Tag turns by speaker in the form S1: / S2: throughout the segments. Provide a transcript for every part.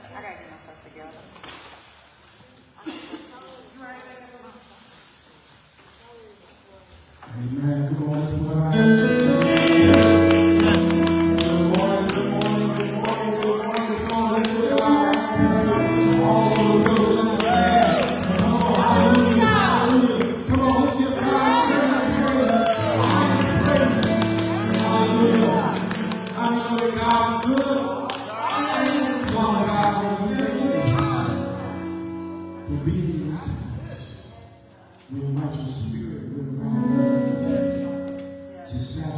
S1: I gotta get myself together.
S2: Amen. Come on, let's put our hands together. To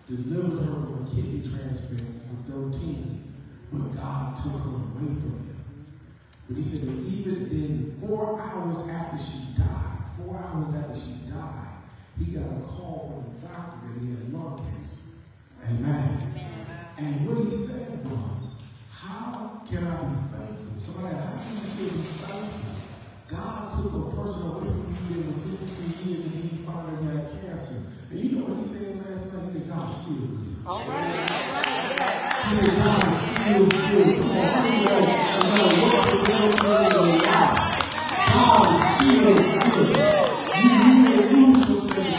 S2: delivered her from a kidney transplant at 13, but God took her away from him. But he said that even then, 4 hours after she died, he got a call from the doctor that he had lung cancer. Amen. And what he said was, how can I be thankful? Somebody, how can you be thankful? God took a person away from you for 53 years and he finally had cancer. And you know what he said last night? He said, God is still good.
S1: All right.
S2: He said, God is still good. Come on, I know what's the real thing in your life. God is still good. You may lose some things.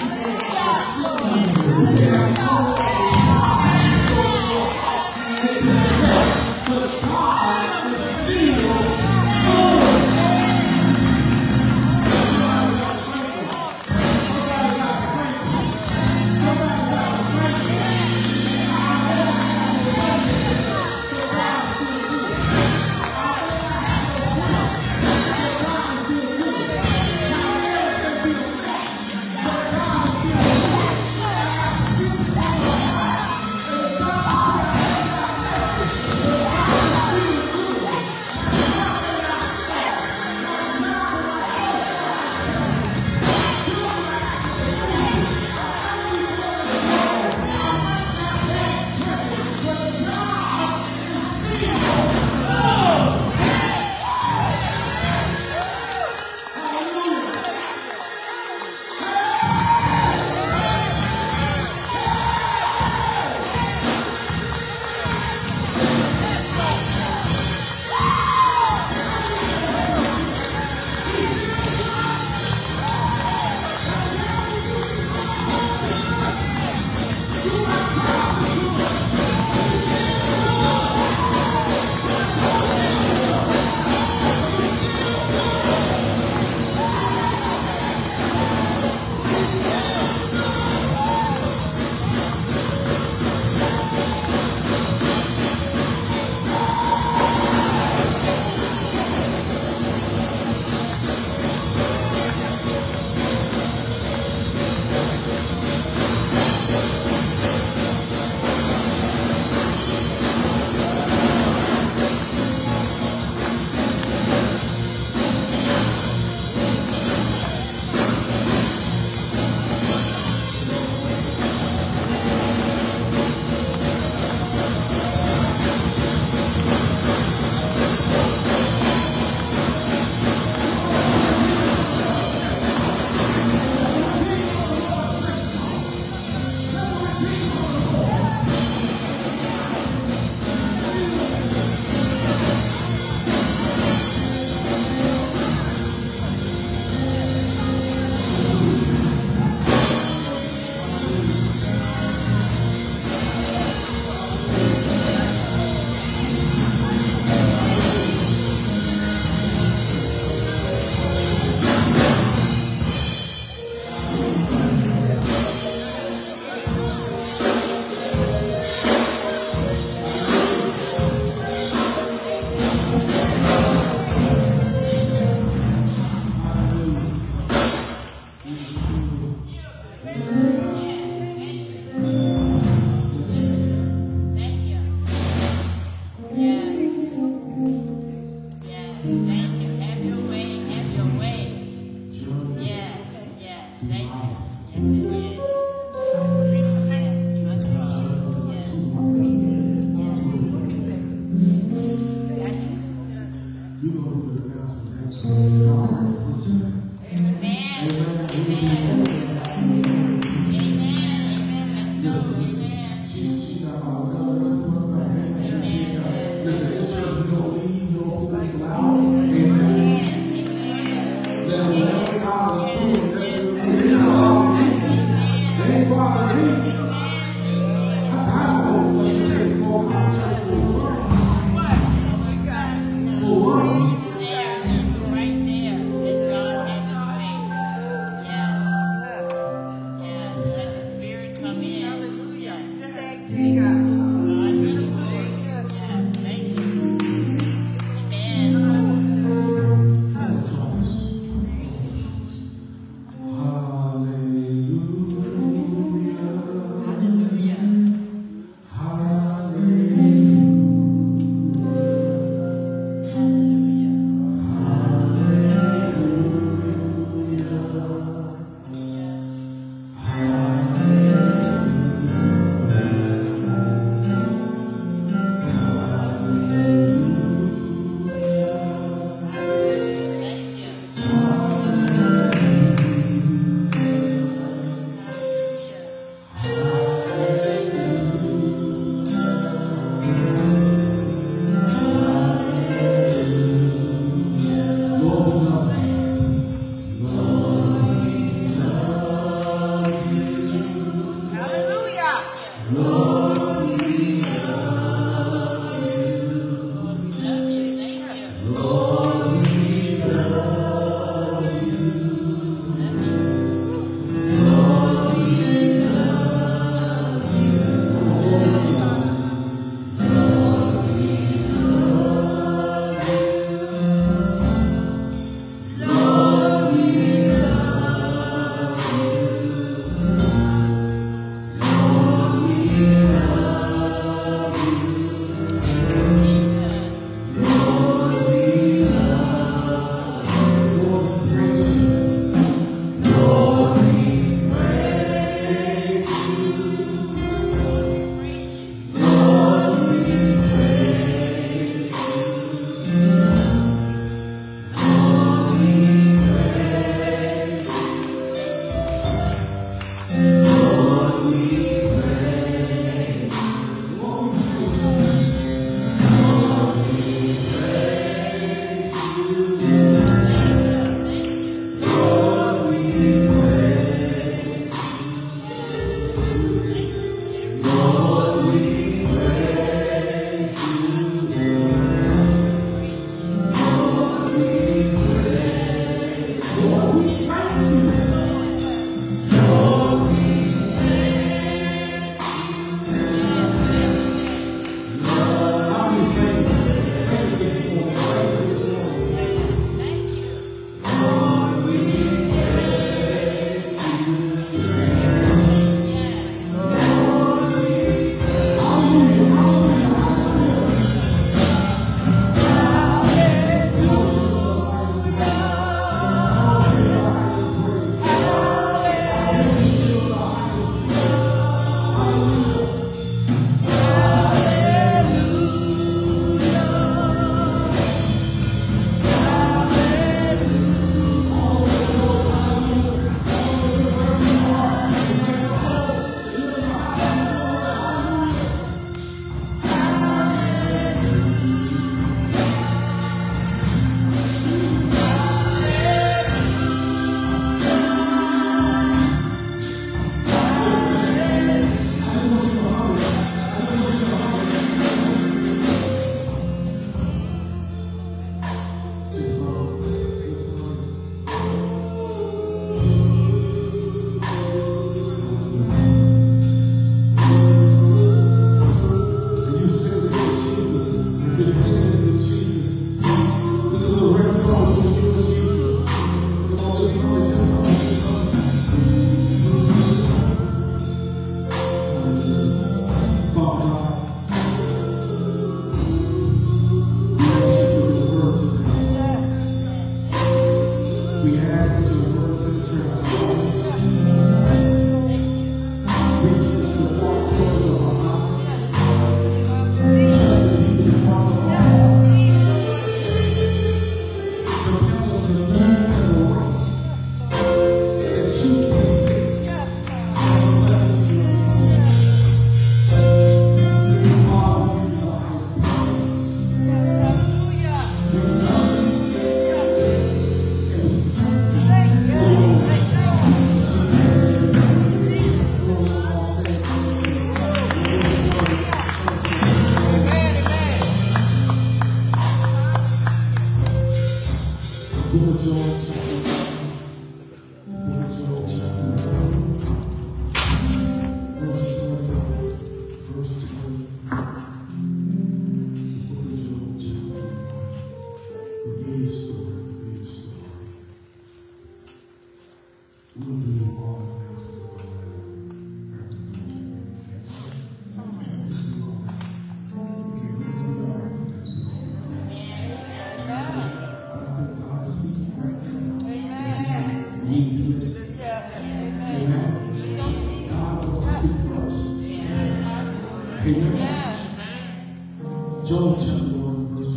S2: Job chapter 1, verse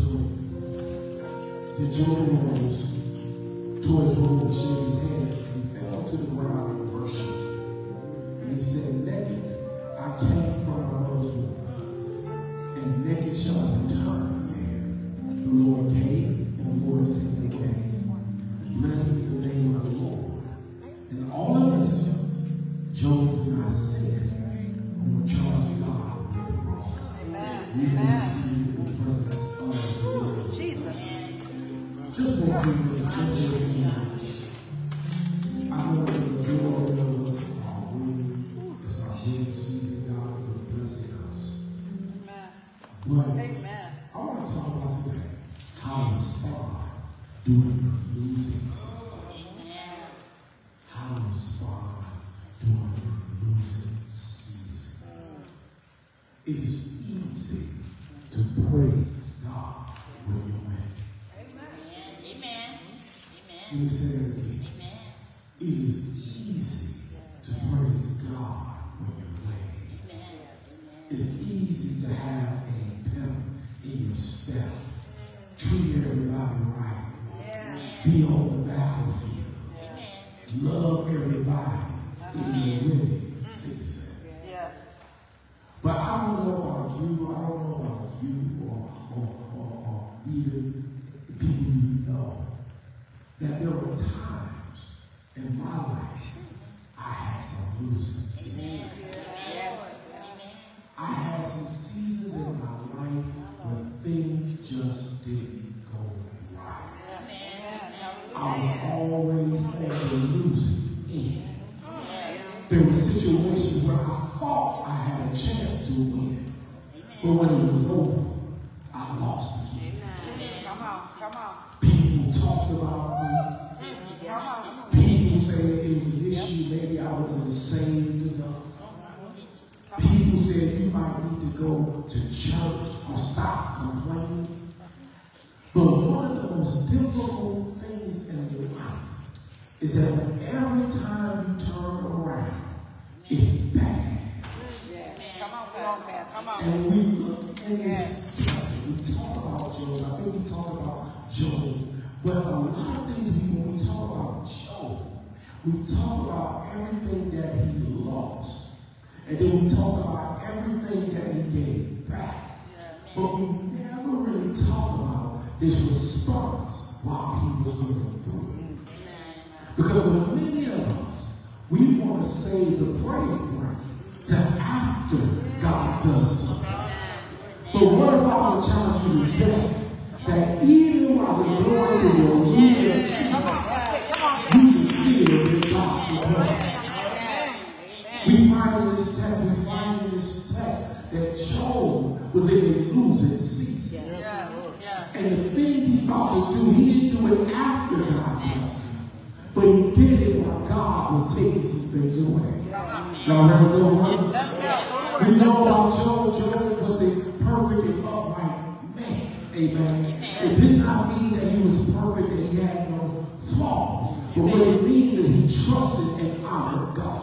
S2: 20. The Job rose towards Job and shaved his head. He fell to the ground and worshipped. And he said, naked I came from my mother's womb, and naked shall I return there. The Lord gave, and the Lord has taken away. Blessed be the name of the Lord. And all of this, Job did not sin, nor charge God with wrong. Amen. Just for a few minutes, I know that the joy of us are winning. It's our winning season. God will blessing us. But I want to talk about today how to respond during the losing season. How to respond during the losing season. It is easy to praise God when you win. Let me say that again. It is easy to praise God when you're winning. It's easy to have a pep in your step. Treat everybody right. Be on the battlefield. Love everybody in your winning season. But I don't know about you. I don't know about you or even people you know. That there were times in my life I had some losing seasons. I had some seasons in my life where things just didn't go right. I was always on the losing end. There were situations where I thought I had a chance to win, but when it was over, I lost again. Come on. People talked about me. People said it was an issue, maybe I wasn't saved enough. People said you might need to go to church or stop complaining. But one of the most difficult things in your life is that every time you turn around, it's bad. Come on. And we look in this chapter, we talk about Job. I think we talk about Job. But a lot of things when we talk about Job, we talk about everything that he lost. And then we talk about everything that he gave back. But we never really talk about his response while he was going through it. Because for many of us, we want to save the praise break to after God does something. But what if I would challenge you today that even while you're going through your losing season, you can still give God the praise. We find in this text that Job was in a losing season. And the things he's about to do, he didn't do it after God blessed him. But he did it while God was taking some things away. Y'all ready to go on? We know about Job. Job was a perfect and upright man. Amen. It did not mean that he was perfect and he had no flaws. But what it means is he trusted and honored God.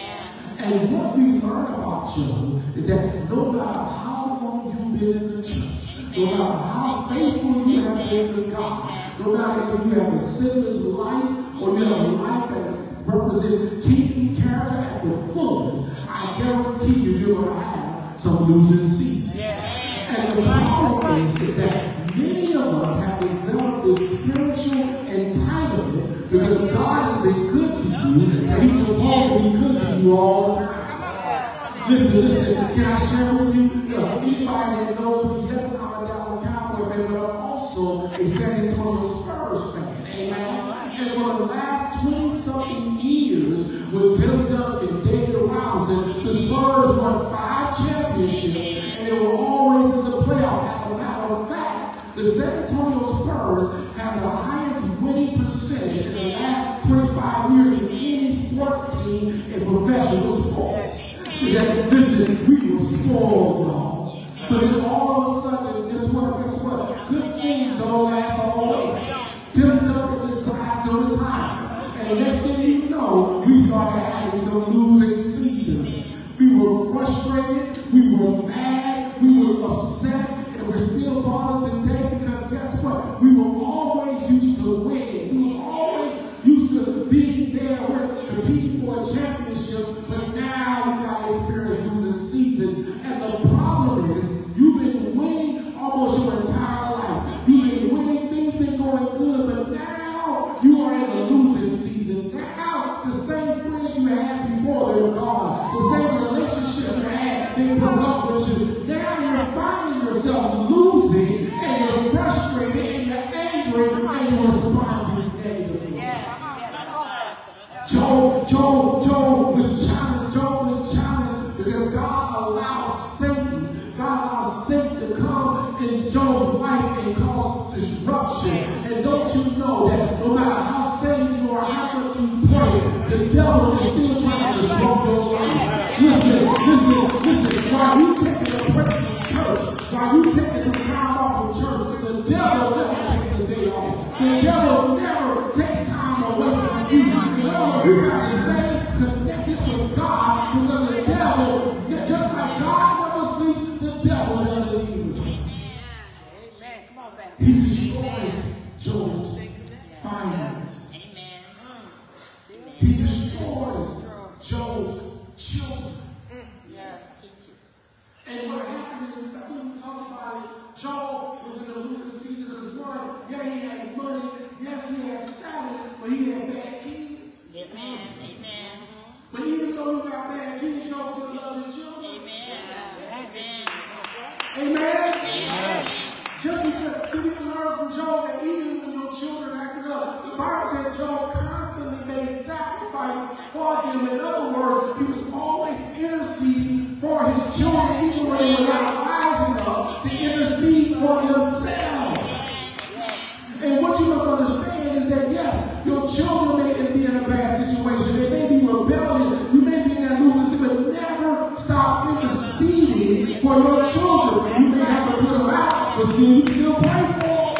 S2: And what we learn about Job is that no matter how long you've been in the church, no matter how faithful you have been to God, no matter if you have a sinless life or you have a life that represents keeping character at the fullest, I guarantee you're going to have some losing seasons. And the problem is that many of us have developed this spiritual entitlement because God has been good to you and he's supposed to be good to you all the time. Listen, can I share with you? Anybody that knows me, yes, I'm a Dallas Cowboy fan, but I'm also a San Antonio Spurs fan. Amen. And for the last 20-something years, with Tim Duncan, David Robinson, the Spurs won 5 championships, and they were always in the playoffs. As a matter of fact, the San Antonio Spurs have the highest winning percentage in the last 25 years in any sports team in professional sports. Listen, we were spoiled, y'all. But then all of a sudden, guess what? Good things don't last always. Tim Duncan decides to retire. And the next thing you know, we started having some losing seasons. We were frustrated, we were mad, we were upset, and we're still bothered today because guess what? We were always used to win. We were always used to be there, we're competing for a championship, but now we got to experience losing season. And the problem is, you've been winning almost your entire life. You've been winning, things been going good, but now you are in a losing season. Now the same friends you had before, they're gone. The same relationships you had, they broke up with you. Now you're finding yourself losing, and you're frustrated, and you're angry, and you're responding negatively. Job was challenged. Job was challenged because God allowed Satan to come in Job's life and cause disruption. And don't you know that no matter how saved you are, how much you pray, the devil is still trying to disrupt your life. Listen. While you taking a break from church, while you taking some time off from church, the devil never takes a day off. The devil never takes time away from you. You got to stay connected with God because the devil, just like God never sleeps, the devil doesn't either. He destroys Job's finance. He destroys Job's children. And what happened is, I think we talked about it, Job was in a losing season because one, yeah, he had money, yes, he had status, but he had bad kids. Amen. But even though he got bad kids, Job still loved his children. Amen. Just because, see, we can learn from Job that even when your children acted up, the Bible said Job constantly made sacrifices for them. In other words, he was always interceding for his children, even when they were not wise enough to intercede for themselves. And what you must understand is that, yes, your children may be in a bad situation. They may be rebellious. You may be in that losing season, but never stop interceding for your children. You may have to put them out, but you can still pray for them.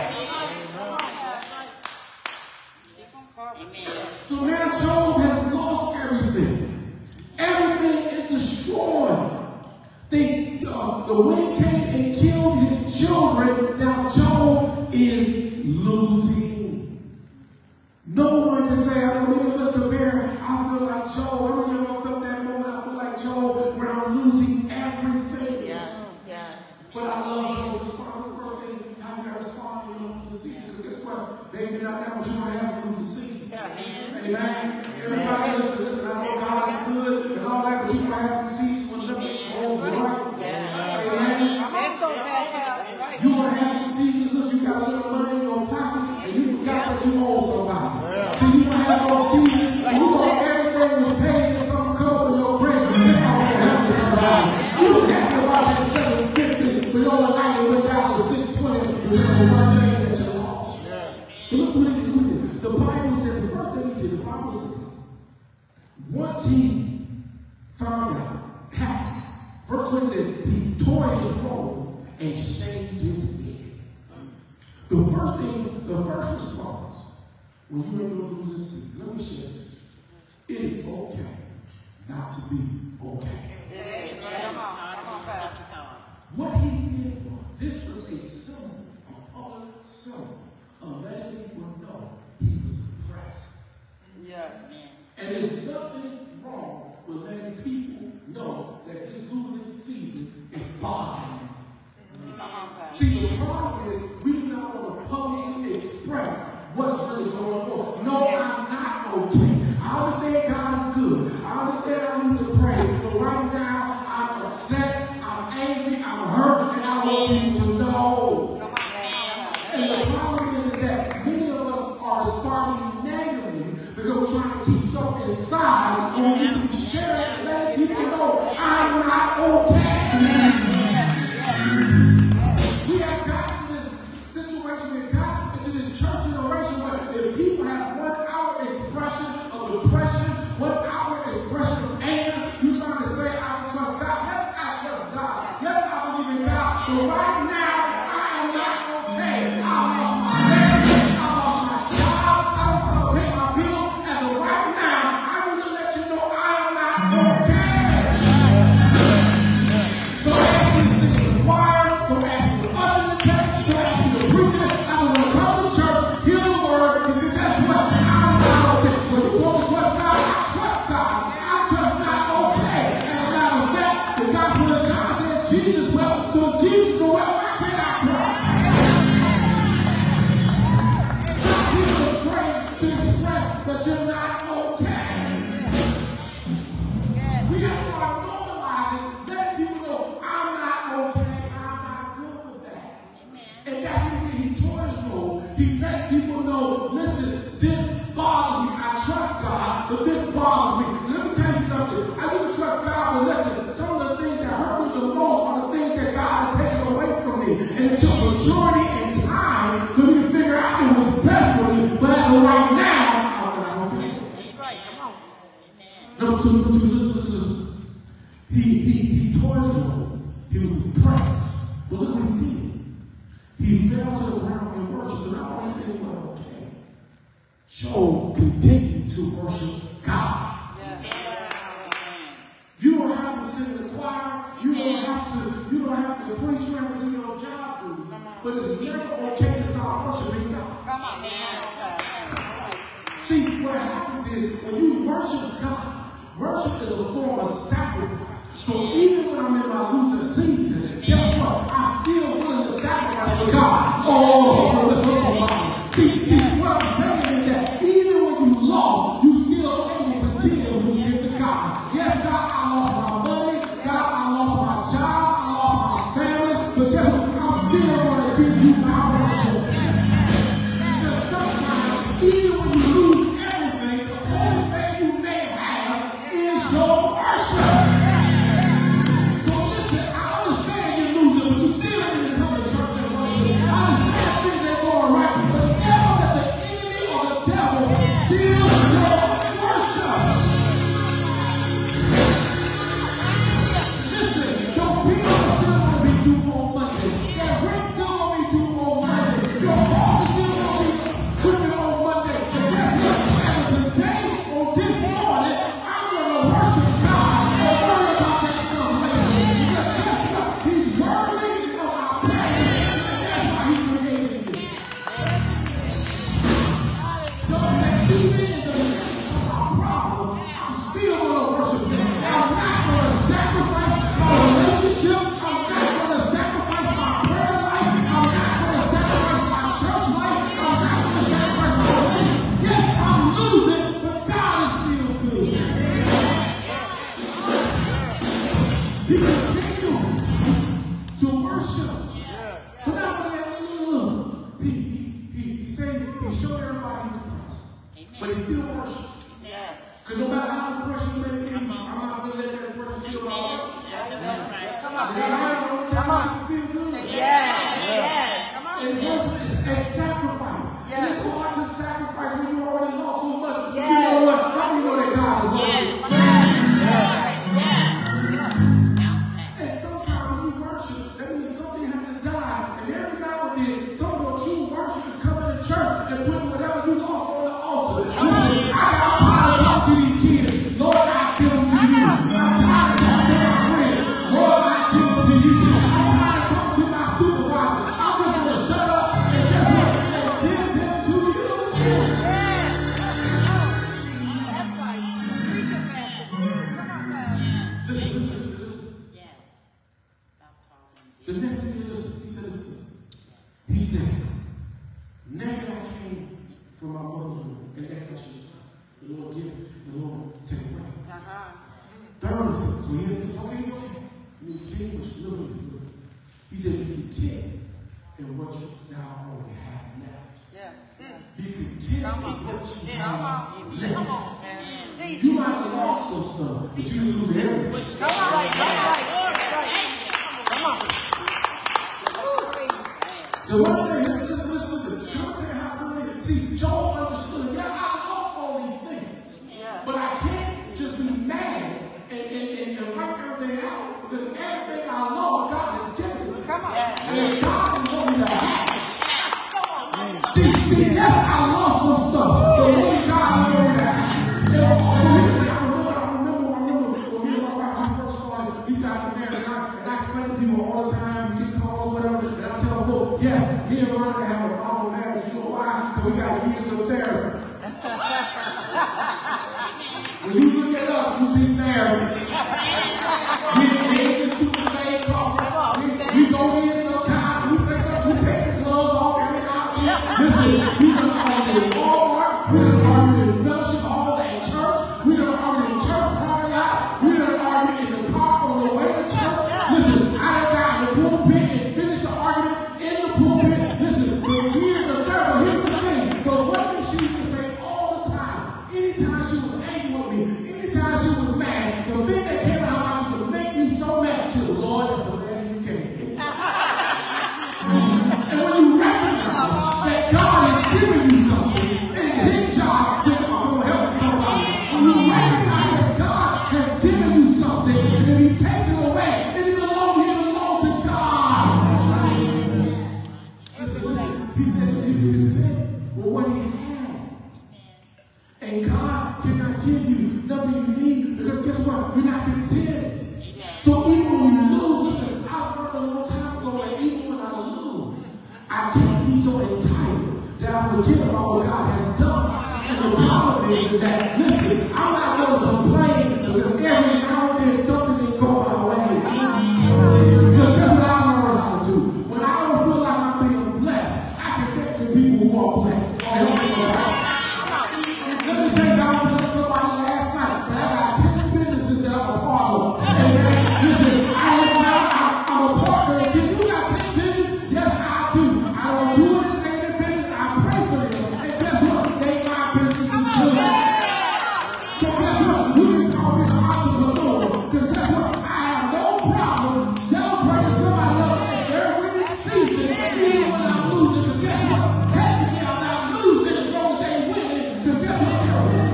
S2: So now Job has lost everything. Everything is destroyed. The wind came and killed his children. Now Job is losing. No one can say, I don't really listen to parents. I feel like Job. I don't even feel that moment. I feel like Job when I'm losing everything. Yeah. But I love Job's response. The first thing, how you got to respond when you lose the season. Because guess what? Baby, not that much you're going to have to lose the season. Amen. Everybody listen. I know God is good and all that, but you're going to have some seasons when nothing goes right. Amen. You're going to have some seasons. Look, you got a little money in your pocket and you forgot that you owe somebody. So you're going to have those seasons. You know everything was paid and some cover your credit. You think I'm going to help somebody. You don't have to watch at 750, but overnight it went down to 620. You remember one day once he found out, happened. Verse 20 said, he tore his robe and shaved his head. The first response, when you're able to lose this season, let me share this. It is okay not to be okay. What he did was, this was a symbol, a public symbol of letting people know he was depressed.
S1: Yes.
S2: And there's nothing wrong with letting people know that this losing season is bothering them. See, the problem is we do not want to publicly express what's really going on. No, I'm not okay. I understand God is good. I understand I need to pray. But right now, I'm upset, I'm angry, I'm hurt, and I want you to know. And the problem is that many of us are responding negatively because we're trying to keep stuff inside and we need to share it and let people know I'm not okay. We have gotten to this situation, we've gotten into this church generation where if people have 1 hour expression of depression, 1 hour expression of anger, you're trying to say, I don't trust God. Yes, I trust God. Yes, I believe in God. But right now, I am not okay. I lost my marriage. I lost my job. I don't want to pay my bill. As of right now, I need to let you know I am not okay. So ask me to sing in the choir. Don't ask me to usher the text. Don't ask me to preach it. I don't want to come to church, hear the word, because guess what? I'm not okay. When you want to trust God, I trust God. I'm just not okay. And as a matter of fact, the gospel of John said Jesus wept. So if Jesus will wept, why can't I cry? Some people are afraid to express that you're not okay. We have to start normalizing, letting people know I'm not okay, I'm not good with that. And that's when he tore his robe. He let people know, listen, this bothers me. I trust God, but this bothers me. Let me tell you something. I do trust God, but listen, some of the things that hurt me the most are the things that God has taken away from me. And it took maturity and time for me to figure out it was best for me. But as of right now, I'm not okay.
S1: That's right. Come on.
S2: Number two, listen. He tore his robe. He was depressed. But look what he did. He fell to the ground in worship. And I always say, well, okay. Job continued to worship God. You don't have to sit in the choir. You don't have to preach. You don't have to do your job duties. But it's never okay to start worshiping God.
S1: Come on, man.
S2: See, what happens is when you worship God, worship is a form of sacrifice. So even when I'm in my losing season, guess what? I'm still willing to sacrifice for God. Oh, let's look at God. See, what I'm saying is that even when you lost, you still able to give when you give to God. Yes, God, I lost my money. God, I lost my job. I lost my family. But guess what? I'm still going to give you my worship. Because sometimes, even when you lose everything, the only thing you may have is your worship. So listen, I understand you're losing, but you still need to come to church and worship. I understand things ain't going right, but never let the enemy or the devil steal your worship. Listen, your people are still going to be due on Monday. Their rent's still going to be due on He said, naked I came from my mother's womb. And that's what she was trying. The Lord give it, the Lord take it away. Third, so he said, okay. You continue with your little. He said, be content in what you now already have now.
S1: Yes.
S2: Be content in what you have now.
S1: Come on.
S2: You might have lost some stuff, but you didn't lose everything.
S1: Come on.
S2: The one thing, listen. Can I tell you how good it is? See, Job understood, yeah, I lost all these things.
S1: Yeah.
S2: But I can't just be mad and write everything out, because everything I lost, God has given me.
S1: Come on.
S2: And God is going to have it. See, yes, I lost some stuff, but what God is going to have it. I remember when me and my wife first started, we got married, and I explain to people all the time, you get calls, whatever, and I tell folks, yes, me and Veronica have a normal marriage. You know why? Because we got years of therapy. When you look at us, you see therapy. We ain't just do the same talk. We go in sometimes, we say something, we take the gloves off every now. Listen, we done argued in Walmart, we done argued in fellowship halls at church, we done argued in church parking lot, we done argued in the car on the way to church. Listen, I done got in the pulpit and finished the argument in the pulpit. Listen, the years of therapy, here's the thing, but what did she used to say all the time? Anytime she was angry with me, anytime she was mad, the thing that came out of her mouth used to make me so mad to the Lord, that's the man you came. And when you recognize that God has given you something, and his job to help somebody, when you recognize that God has given you something, and he takes it away, and it belongs to God. Listen, he said, you can content with what he had. And God cannot give you nothing you need, because guess what? You're not content. So even when you lose, listen, I learned a long time ago that even when I lose, I can't be so entitled that I forget about what God has done. And the problem is that, listen, I'm not going to complain because every now and then something didn't go my way. Because that's what I learned how to do. When I don't feel like I'm being blessed, I can get to people who are blessed. Let me tell you, I was telling somebody last night that I got 10 businesses that I'm a part of. Listen, I'm a partner. If you got 10 businesses, yes, I do. I don't do anything in business. I pray for them. And guess what? They my business too. So guess what? You can call me an entrepreneur. Because guess what? I have no problem celebrating somebody else at their winning season, even when I'm losing. Because guess what? Technically, I'm not losing as long as they winning. Because guess what? They're winning.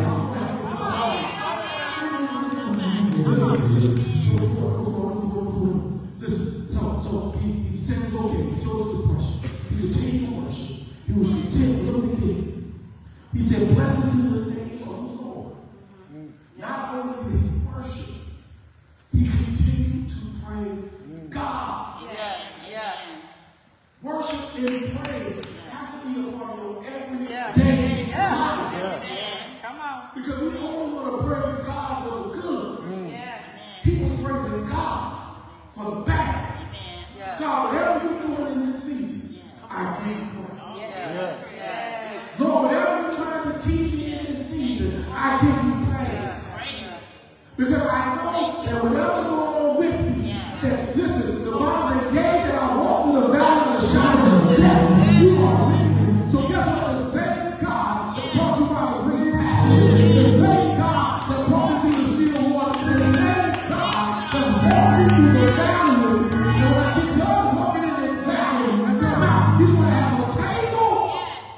S2: So he said it was okay. He showed us the pressure. He continued to worship. He was content with what he did. He said, blessed be the name of the Lord. Not only did he worship, he continued to praise God.
S1: Yeah.
S2: Worship and praise has to be a part of your everyday life.
S1: Come on.
S2: Because we only want to praise God for the good. He was praising God for the bad. God, whatever you're doing in this season, I give you praise. Lord, whatever you're trying to teach me in this season, I give you praise. Because I know that whatever's going on with me, that, listen, the Bible says, yea, that I walk through the valley of the shadow of death, you are with me. So guess what? The same God that brought you by the green pasture, the same God that brought you through the still water, the same God that's brought you through the valley with me. And when I get done walking in this valley, he's going to have a table.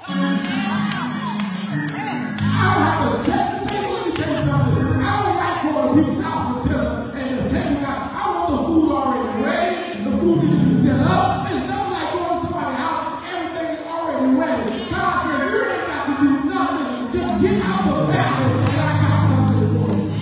S2: I don't have to set the table. Let me tell you something. I don't like going to people's house for dinner and just taking out. I want the food already ready. The food needs to be set up. It's nothing like going to somebody's house and everything is already ready. God said, you ain't got to do nothing. Just get out the valley and I got something for you.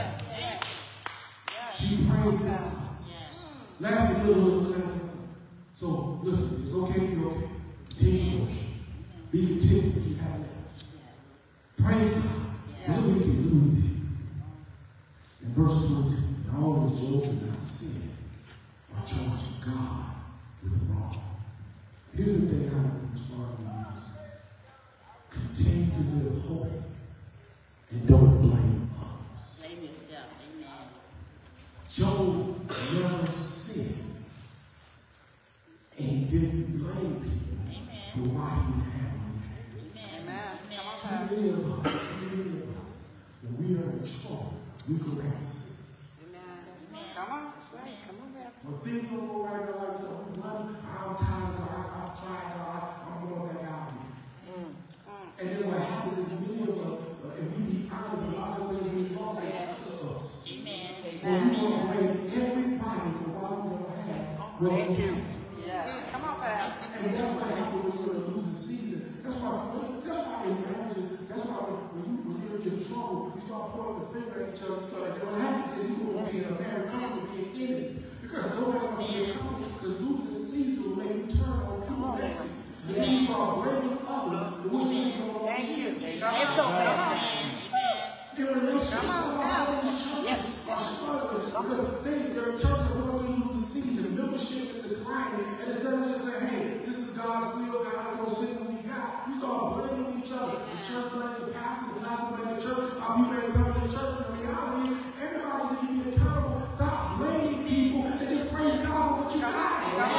S2: He praised God. Last little. So, listen, it's okay to be okay. Continue to worship. Be content with what you have left. Praise God. What we can do with it. In verse 20, and all this Job did not sin or charge God with wrong. Here's the thing I as far as continue to live holy and don't blame others.
S3: Blame yourself. Amen.
S2: Job never sinned and he didn't blame people for why he didn't have what he had.
S1: Amen. Come on,
S2: Too
S1: Pastor.
S2: many of us, when we are in trouble, we go back to sin.
S1: Amen. Come on. Come on, Pastor.
S2: When things don't go right, they're like, I'm tired, God, I'm trying, God, I'm going back out here. And then what happens is many of us, if we be honest, a lot of ways we lost us.
S3: Amen.
S2: When we want to blame everybody for what we don't have,
S1: Thank you. Yeah. Come on, Pastor.
S2: and that's what happens when you're in a losing season. That's why in marriages, that's why when you're in trouble, you start pointing the finger at each other. And what happens is you go from being a married couple to being enemies. Because nobody wants to be a couple, because losing season will make you turn on people next to you. And you start blaming others, which means you don't want
S1: Thank you.
S2: to.
S1: Let's go. Come on.
S2: In relationships, because their church is going to lose the season, membership is declining, and instead of just saying, hey, this is God's will, God is going to send what we got, you start blaming each other. The church blaming the pastor, the pastor blaming the church, I'll be ready to come to the church. The reality is, everybody needs to be accountable. Stop blaming people and just praise God for what you got.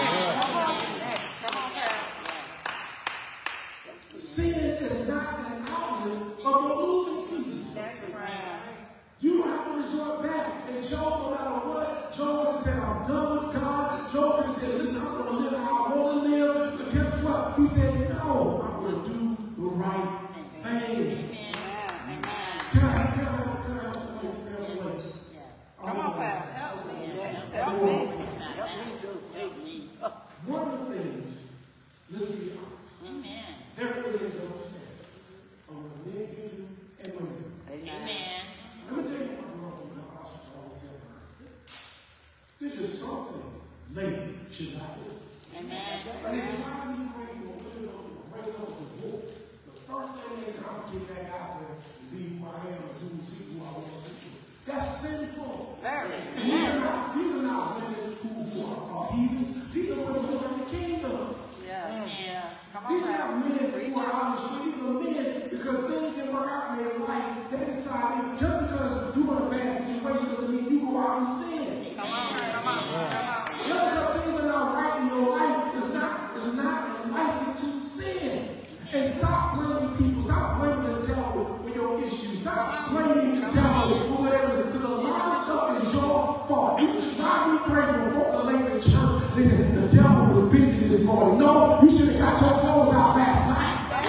S2: Sin is not an outlet of your losing season. You don't have to resort back. And Job, no matter what, Job said, I'm done with God. Job said, listen, I'm going to live how I want to live. But guess what? He said, no, I'm going to do the right thing.
S1: Amen.
S2: Can I have somebody spare away?
S1: Come on, Pastor. Help me. Help me. Help me.
S2: One of the things, let's be honest.
S3: Amen.
S2: There is no standard on what men can do and women do.
S3: Amen.
S2: Let me tell you what wrong with my I should always tell my kids. There's just some things ladies should not do.
S3: Amen.
S2: But they try to be crazy or break up the vote. The first thing they say, I'm going to get back out there and be who I am and do see who I want to be. That's sinful.
S1: Very.
S2: And these are not women who are heathens. These are women who are in the kingdom.
S1: Yeah. Come on,
S2: These are
S1: Pastor.
S2: not men who are out in the street. These are men because things didn't work out in their life. They decided just because you're in a bad situation doesn't mean you go out and sin.
S1: Come on. Come on.
S2: Just because things are not right in your life is not a license to sin. And stop blaming people. Stop blaming the devil for your issues. Stop blaming the devil for whatever. Because a lot of stuff is your fault. You can try to be crazy before the late in church. They said the devil was busy this morning. No, you should have got your clothes out last night.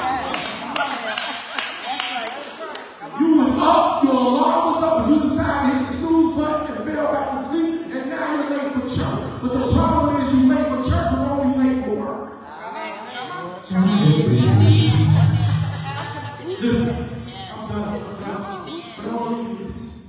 S2: You was up, your alarm was up, but you decided to hit the snooze button and fell back to sleep, and now you're late for church. But the problem is you late for church, but only late for work. Listen, I'm done. But I want to leave you this.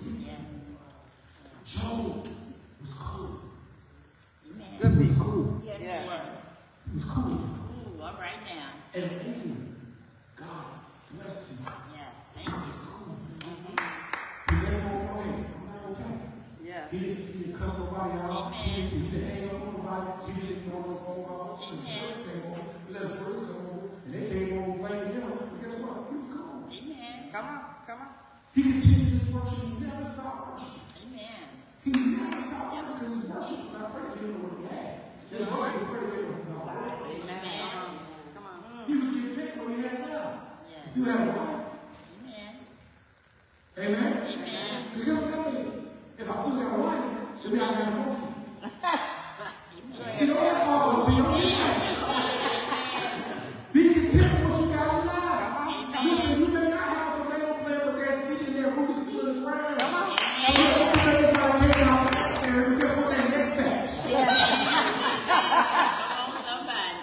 S2: Job was cool.
S1: Good
S2: He was
S1: people.
S2: cool.
S3: Yes,
S1: Yeah.
S3: you were.
S2: He was cool.
S3: Ooh, all right now.
S2: And even God blessed him.
S3: Yeah. Thank
S2: He
S3: you.
S2: was cool. He never walked away. I'm not okay.
S1: Yeah.
S2: He didn't cuss nobody out. He didn't hang up on nobody. He didn't ignore no phone call. His friends came over. He let his friends come over. And they came over and blamed him. But guess what? He was cool.
S3: Amen.
S1: Come on. Come on.
S2: He continued his worship. He never stopped worshiping.
S3: Amen.
S2: He never stopped worshiping because his worship was not predicated on what he had. His worship was predicated on God.
S1: Amen. Come on.
S2: He was content when he had now.
S3: Yeah.
S2: He still had a wife.
S3: Amen.
S2: Amen?
S3: Amen.
S2: Because guess what that means? If I still got a wife, then we have to have worship. See, don't let all of us, be content with what you got in life. Listen, you may not have a tomato plant, but that seed in there, root is still in the ground.
S1: Come on.
S2: And guess what that next batch?
S3: Oh, somebody.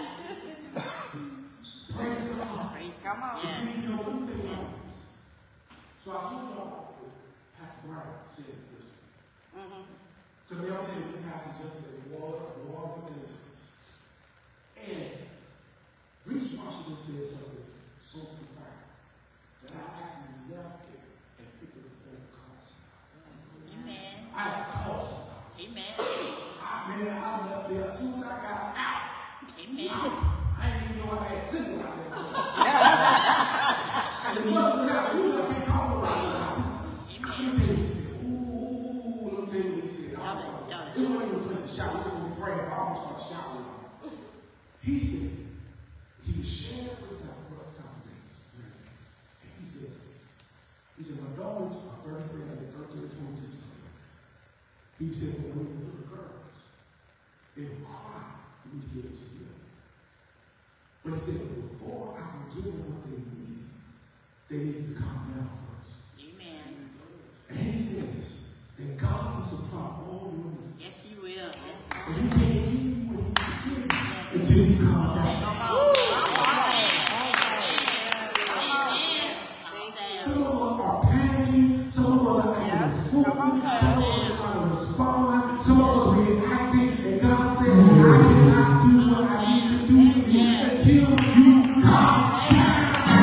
S2: Praise God.
S1: Come on.
S2: Continue to do things like this. So I told y'all, Pastor Brian said this. So they all say the passage yesterday, war with this. And Reese Washington said something so profound that I actually left here and picked up the phone calls.
S3: Amen.
S2: I called somebody.
S3: Amen.
S2: I left there as soon as I got out.
S3: Amen.
S2: I didn't even know I had single out there. And the mother without you, I can't call her right now. Let me tell you what he said. Ooh, let me tell you what he said. It wasn't even a place to shout. It was when we prayed. I almost started shouting. He said, he was sharing with that brother. And he said my daughters are 33, I think 30 or 22 something. He said, when we were little girls, they would cry for me to give it to them. But he said, before I can give them what they need to calm down first.
S3: Amen.
S2: And he says that God will supply all your needs.
S3: Yes, he will. Yes,
S2: and he can't give you what he can give you until you calm down. Some of us are panicking. Some of us are acting a fool. Some of us are trying to respond. Some of us are reacting. And God said, I cannot do what I need to do for you until you calm down.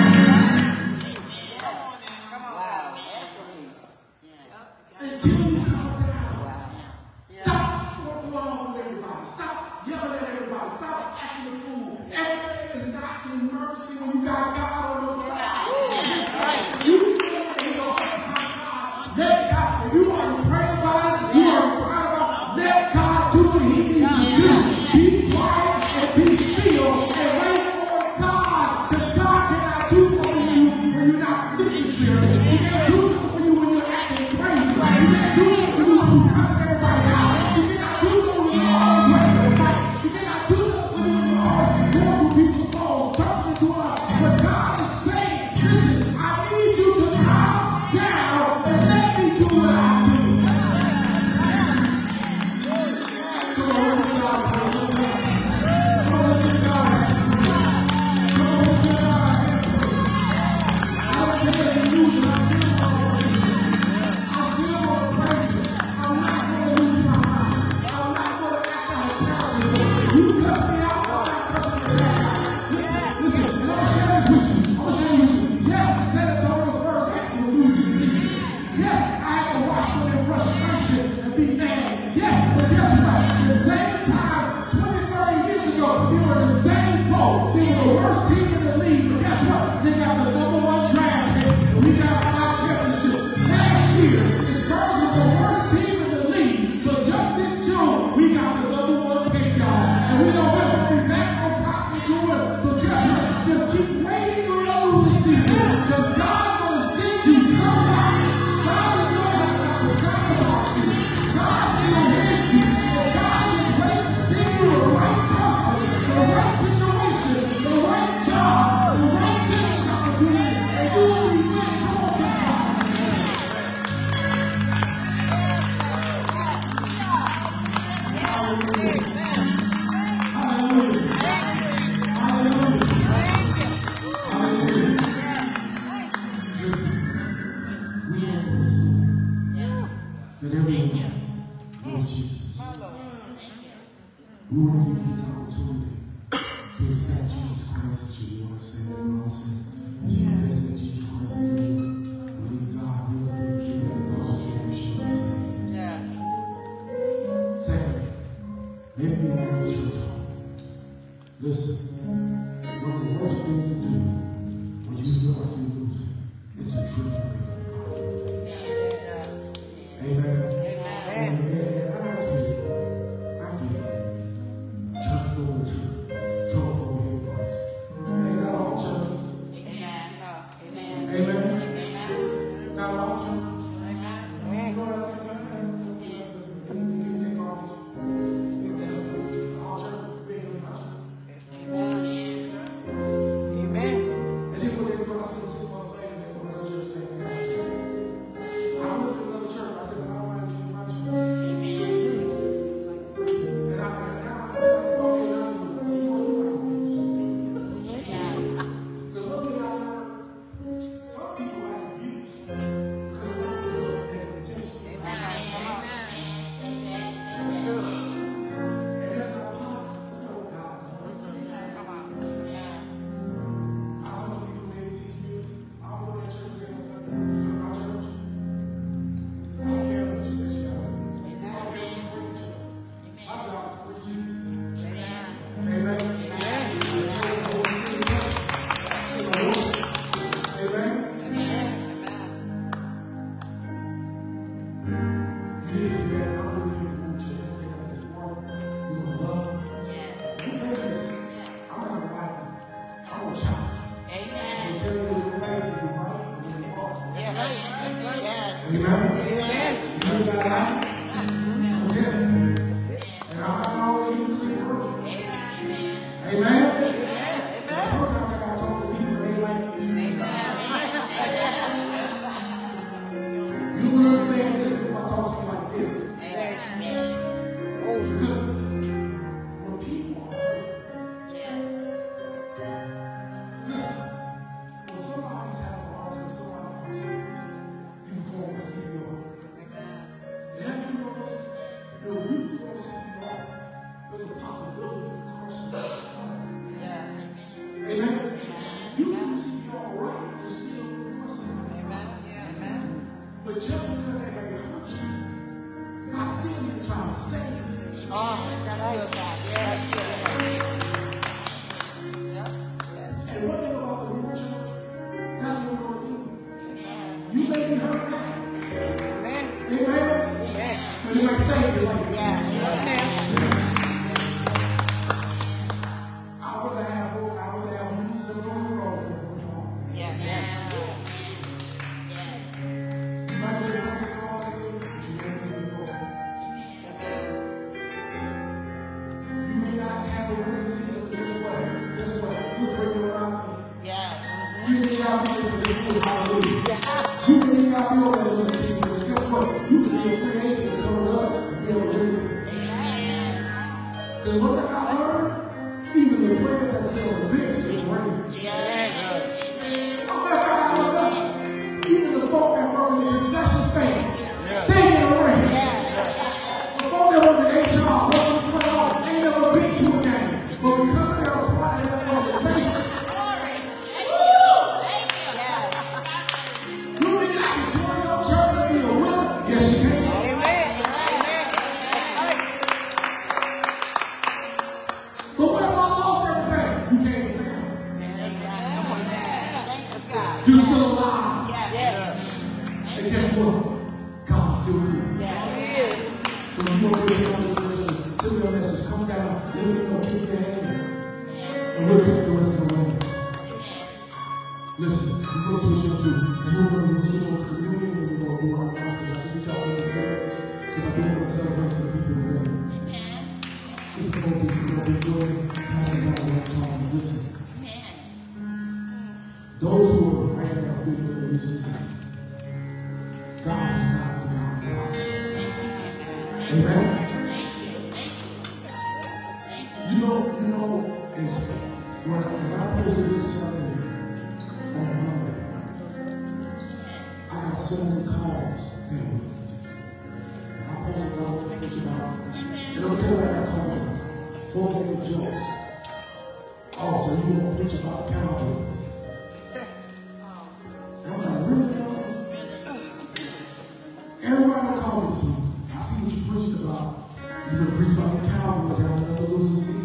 S2: Until you calm down. Stop going on with everybody. Stop yelling at everybody. Stop acting a fool. Everything is not in mercy when you got God on your side. You stand in your heart. Let God, if you are praying about it, you are crying about it, let God do what he needs to do. Be quiet and be still and wait for God. Because God cannot do for you when you're not thinking clearly. He can't do it for you when you're acting crazy. He can't do it for you when you're cussing everybody out. He cannot do it when you're always ready to fight. He cannot do it for you when you're always going through people's clothes, searching into us. But God is saying, listen, I need you to calm down and let me do what I do. Come on, look at God. Come on, look at God. Come on, look at God. I don't care if you lose it. I'm still going to praise you. I'm not going to lose my mind. I'm not going to act like a terrorist. You cuss me out, I'm not cussing you back. Listen, I'm going to share this with you. Yes, the senatorial first asked me to lose his seat. Yes, I had to watch them in frustration and be mad. Yes, but guess what? The same time, 20, 30 years ago, they were the same boat. They were the worst team in the league. But guess what? They got the #1 draft pick, and we got 5 championships. Last year, the Spurs were the worst team in the league. But just this June, we got the #1 pick, y'all. And we know we're going to be back on top in June. So guess what? Just keep waiting on your losing season. Because God's going to send you somebody. God is going to forget about you. God still hears you. And God is waiting to send you the right person, the right situation, the right job, the right business opportunity. And you will be winning. Come on, God. Hallelujah. Hallelujah. Hallelujah. Hallelujah. Listen, we have this that everyone knows Jesus. We want to give you the opportunity to accept Jesus Christ as your Lord and Savior. The Lord says, if you invest in Jesus Christ as your Lord, believe God will forgive you and the Lord shall be saved. Second, maybe you're in a church home. Listen, one of the worst things to do when you feel like you're losing is to drift away from God. Amen. Amen. I get it. Church full of truth. Trouble full of hypocrites. Ain't that all church? Amen. Amen. Not all church. Amen. Go out there. All church being in the church. Amen. challenge.
S3: Amen.
S2: I tell you that your faith will be right when you walk.
S1: Yes. Yes.
S2: Amen.
S1: Amen.
S2: You know that right? Okay. And I'm not always using clean version. Amen. Sometimes I gotta talk to people and they like, you will understand this if I talk to you like this. Because when people are hurt, listen, when somebody's having a hard time, somebody's upset, you can form a CPR. And have you noticed that when you form a CPR, there's a possibility of crushing. Amen? You can do CPR right and still crush somebody. But just because they may hurt you, I still need to try to save you.
S1: Oh, that's good, God. That's good.
S2: And what you know about the real church? That's what we're going to do. You may be hurt now.
S1: Amen.
S2: Amen? But you might save you later. I'd rather have losers than going wrong. You might get a couple calls, but you won't even know. You may not have a real season, but guess what? You'll bring your around to you. You may not be a celebrity, hallelujah. You may not be on that little team, but guess what? You can be a free agent and come with us and be on the radio team. Because what I learned, even the players that sit on the bench can rain. Even the folk that were in the concession stand, they get rain. The folk that were in HR, working for the ain't never been to a game, but because they're a part of that organization, you may not enjoy your church and be a winner. Yes, you can. But what if I lost everything? You can't be found. You're still alive. And guess what? God's still with you. So if you want to get on this message, send me a message. Come down. Let me know. Keep your hand. And we'll take the rest of the way. Listen, before we switch up to, and you remember we switch up to communion when we go to our pastors. I should reach out to the parents because I do want to celebrate some people today. This is going to be good. Passing down the time. Listen. Those who are right now feeling the losing side. God is not forgotten about you. Amen? You know, it's when I posted this Sunday on Monday, I got so many calls that week. I posted about what you about. And I'm telling you, I got calls 4 jokes. Oh, so you want to preach about Calvary? And I'm like, really? Everybody called me to me. I see what you preached about. You're going to preach about the Cowboys having another losing season.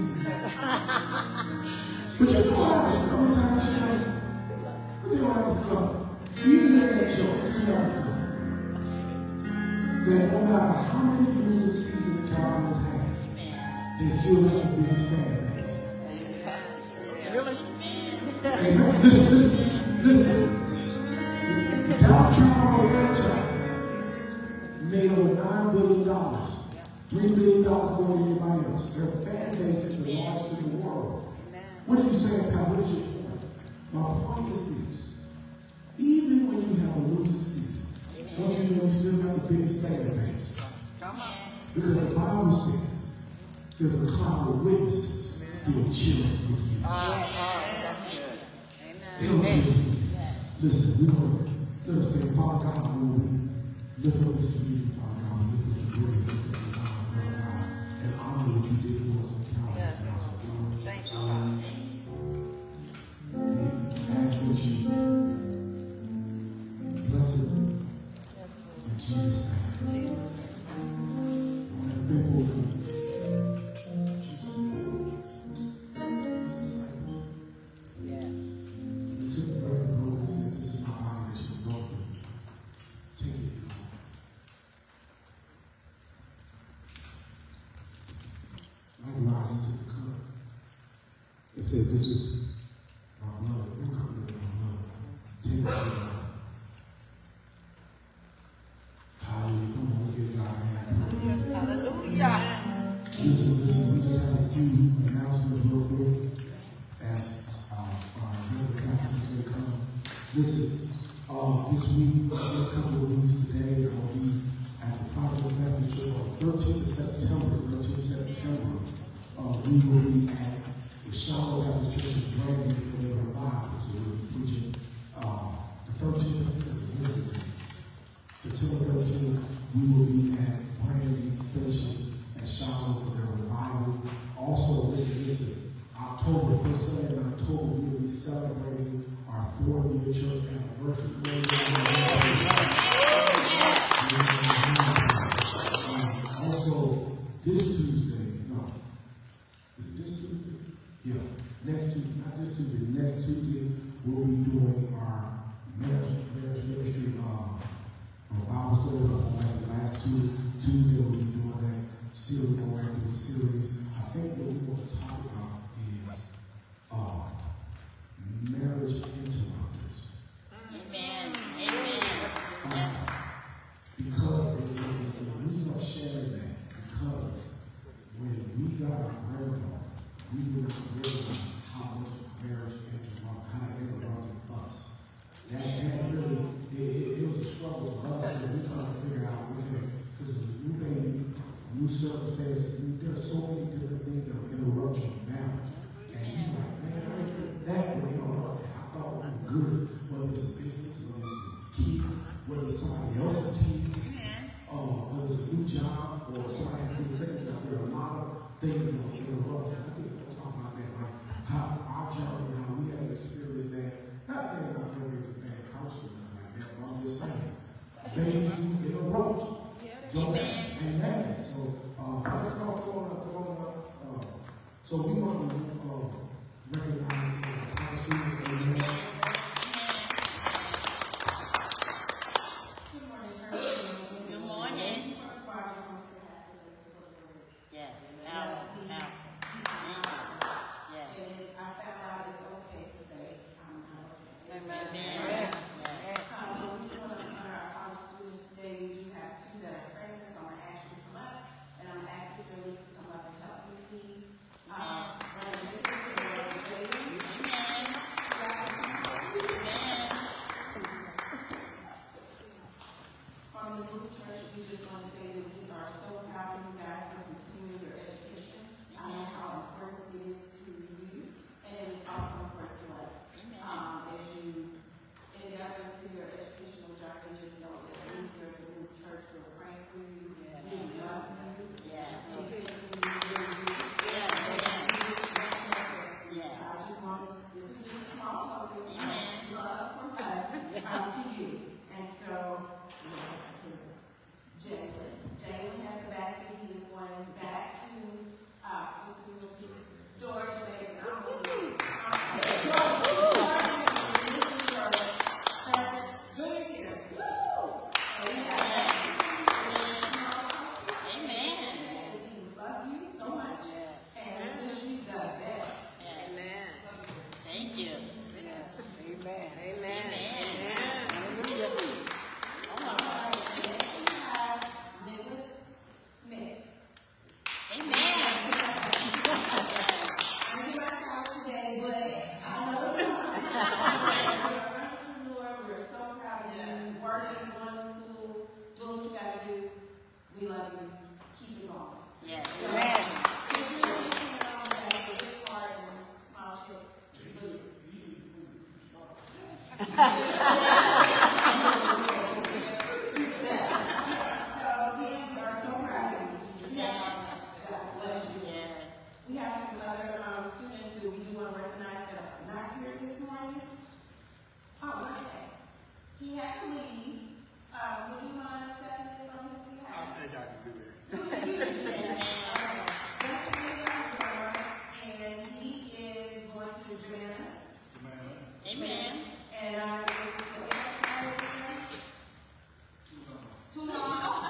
S2: But you know what I discovered, Thomas? You know what I discovered? Even in that joke, you know what I discovered? That no matter how many losing seasons the Cowboys have, they still have the biggest fan base.
S1: Really?
S2: Amen. Listen. The Dallas Cowboys franchise made over $9 billion, $3 billion more than anybody else. Their fan base is the largest in the world. What are you saying, Pat? What is your point? My point is this. Even when you have a losing season, don't you know you still have the biggest fan base? Because the Bible says there's a cloud of witnesses still cheering for you.
S1: That's good.
S2: Still cheering for you. Listen, we want to understand, Father God, Lord, lift up this community, Father God, lift up the glory, lift up the honor, Father God, and honor what you did for us in Calvary's house of God.
S1: Thank you, God.
S2: Ask that you bless it in Jesus' name. And faithful to Jesus' name. You took the bread and broke and said, this is my body that you broke. Take it. Hallelujah. Come on, let's give God a hand.
S1: Hallelujah.
S2: Listen, we just have a few announcements real quick as our Pastors they come. Listen, this week, this couple of weeks today, I'll be at the Prodigal Family Church on 13th September. We will be at the Shallow Baptist Church in Brandon for the revival. So we'll be preaching the 13th of September 13th. We will be at Brandon Station at Shallow for their revival. Also, listen, October, first Sunday in October, we will be celebrating our 4-year church anniversary. Also, this Tuesday, next Tuesday, not this Tuesday, next Tuesday, we'll be doing our marriage ministry Bible study like the last Tuesday we'll be doing that series, I think what we want to talk about is marriage interrupters.
S3: Amen.
S2: Because the reason I'm sharing that, because when we got our grandma, we did not realize how much marriage interrupted us. That really, it was a struggle for us, and we're trying to figure out, because new baby, new circumstances, there are so many different things that will interrupt your marriage. And you're like, man, that would interrupt that. I thought we were good, whether it's a business, whether it's a key, whether it's somebody else's team, whether it's a new job, or somebody has been saying that there are a lot of things that will interrupt. And I think we'll talk about that, like how our job and how we have experienced that. Not saying our marriage is a bad house or nothing like that, but I'm just saying, babies do interrupt. Amen. So, let's go growing up. So we want to recognize our students. Amen.
S3: Good morning. Yes. Powerful. Yes.
S1: And I found out it's okay to say, I'm not okay.
S3: Amen.
S1: We want to honor our college students today. We do have 2 that are present, so I'm going to ask you to come up, and I'm going to ask Sister Lisa to come up and help me, please. From the New Church, we just want to say that we are so proud of you guys for continuing your education. I know how important it is to you, and it is also important to us. As you endeavor into your educational journey, just know that we here at the New Church will pray for you. We love you.
S3: Yes.
S1: We thank you. I just want this is just a small token of love from us to you. And so, Jalen has the basket. He is going back to George. Good year.
S3: Amen.
S1: We love you so much and wish you the best.
S3: Amen. Thank you.
S4: Amen.
S1: We love you. Keep it going.
S3: Yes.
S1: So,
S3: Amen.
S1: We have some other students who we do want to recognize that are not here this morning. Oh, okay. He had to leave. Would you mind stepping in on his behalf?
S5: I think I can do that.
S1: And he is going to Joanna.
S3: Amen.
S1: And I'm going to too long.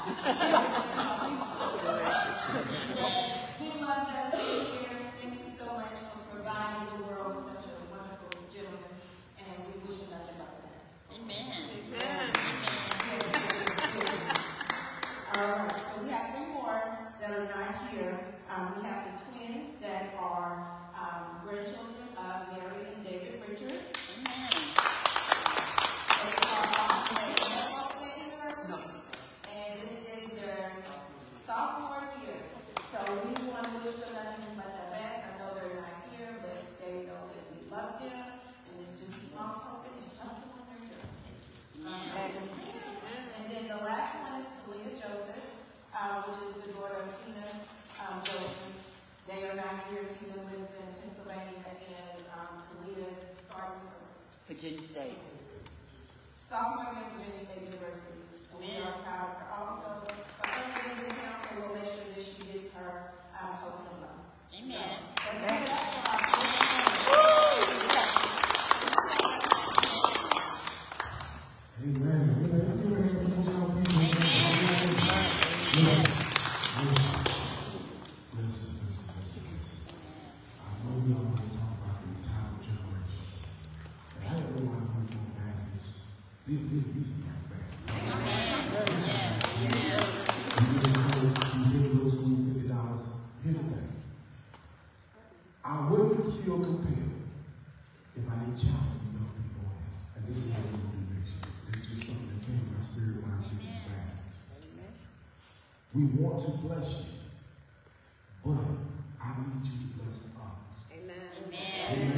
S1: We love that here. Thank you so much for providing the world with such a wonderful gentleman. And we wish you nothing but the best. small token and help them on their journey. And then the last one is Talia Joseph, which is the daughter of Tina Joseph. They are not here. Tina lives in Pennsylvania, and Talia is starting her
S3: Virginia State.
S1: sophomore year at Virginia State University. And we are proud of her. Also, her family in this council will make sure that she gets her token of love.
S3: Amen.
S1: So, that's it.
S2: Here's the thing. I wouldn't feel compelled if I didn't challenge you young people on this. And this is what we're going to do next year. It's just something that came in my spirit when I see these baskets. We want to bless you, but I need you to bless the others.
S4: Amen.
S2: Amen.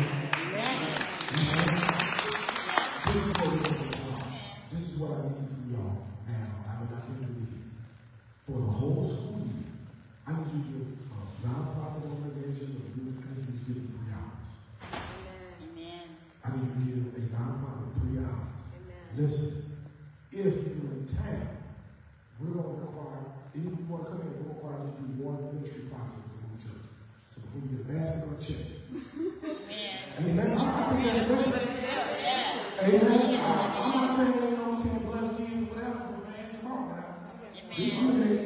S2: This is what I need from y'all now. I can't do this for the whole school year. I need you to give non-profit organizations or Jewish countries give them 3 hours.
S3: Amen.
S2: I need you to give a non-profit 3 hours.
S4: Amen.
S2: Listen, if you're in town, we're going to require, if you want to come in, we're going to require you to do one ministry project in the church. So before you get a basket or a check. Amen. I think that's great. Amen. I'm not saying you can't bless kids or whatever, but man, come on now. Amen.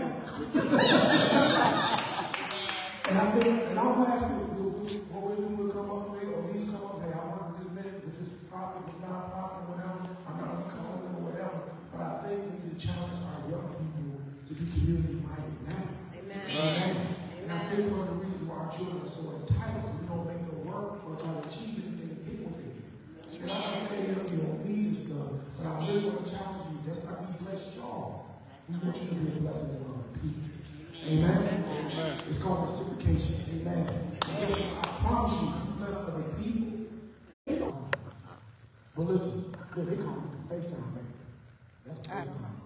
S2: And I think, and I'm asking, what we do, we'll come up with, or at least come up, hey, I want this minute with this profit, with non-profit, or whatever. I'm not going to come up with or whatever. But I think we need to challenge our young people to be community-minded now.
S4: Amen.
S2: And I think one of the reasons why our children are so entitled, we don't make no work or try to achieve anything to get what they get. And I'm not saying you don't need this stuff, but I really want to challenge you. That's like we bless y'all. We want you to be a blessing to other people. Amen. Amen. It's called reciprocation. Amen. I promise you, you bless other people. Well, listen, they call it FaceTime, baby. That's FaceTime.